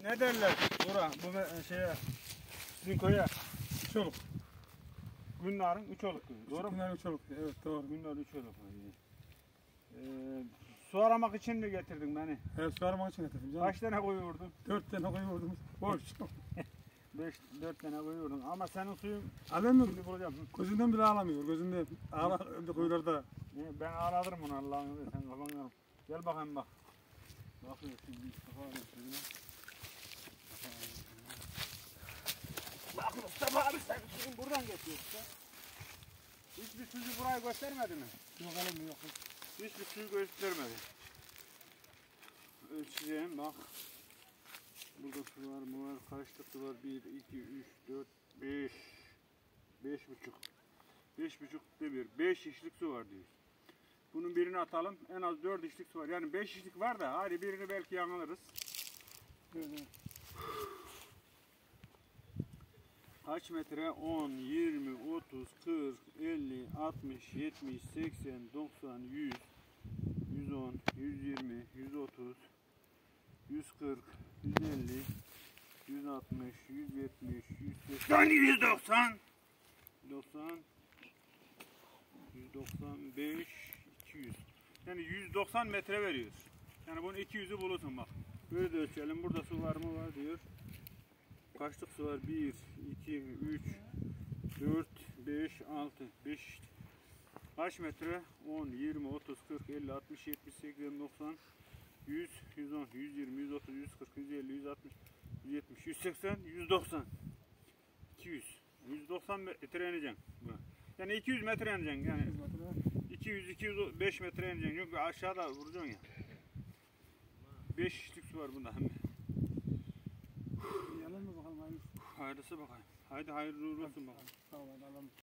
ne derler? Bura, bu şeye, sizin köye. Üçoluk. Günlerin Üçoluk köyü. Doğru mu? Günlerin Üçoluk. Evet doğru. Günler Üçoluk köyü. Su aramak için mi getirdin beni? Evet su aramak için getirdim canım. Kaç tane koyuyordun? 4 tane koyuyordum. Boş. 4 tane koyuyordun ama senin suyun Alem mi? şimdi bulacağım. Gözünden bile ağlamıyor. Gözünden ağlar kuyularda. Ben ağlatırım onu Allah'ın izniyle, sen kafanı yorma. Gel bakayım bak. Bakıyor şimdi Mustafa abi suyuna. Bak Mustafa abi sen suyun buradan geçiyor işte. Hiçbir suyu burayı göstermedi mi? Yok alem yok. Hiçbir suyu göstermedi. Ölçeceğim bak. Burada su var mı var? Kaçlık su var? 1, 2, 3, 4, 5. 5,5. 5,5 demir. 5 şişlik su var diyor. Bunun birini atalım. En az 4 işlik su var. Yani 5 işlik var da hadi birini belki yanılırız. Böyle. Kaç metre? 10, 20, 30, 40, 50, 60, 70, 80, 90, 100, 110, 120, 130, 140, 150, 160, 170, 180, 190, 90, 195, 200. Yani 190 metre veriyor. Yani bunun 200'ü bulursun bak. Böyle de ölçelim. Burada su var mı var diyor. Kaçlık su var? 1, 2, 3, 4, 5, 6, 5. Kaç metre? 10, 20, 30, 40, 50, 60, 70, 80, 90, 100, 110, 120, 130, 140, 150, 160, 170, 180, 190, 200. 190 metre ineceksin. Yani 200 metre ineceksin. Yani 200, 205 metre ineceksin. Yok aşağıda vuracaksın ya. 5 şişlik su var bunda hem de. Yalan mı bakalım hayır. Hayırlısı bakayım. Haydi hayırlı uğurlu olsun bakalım. Sağ ol alalım.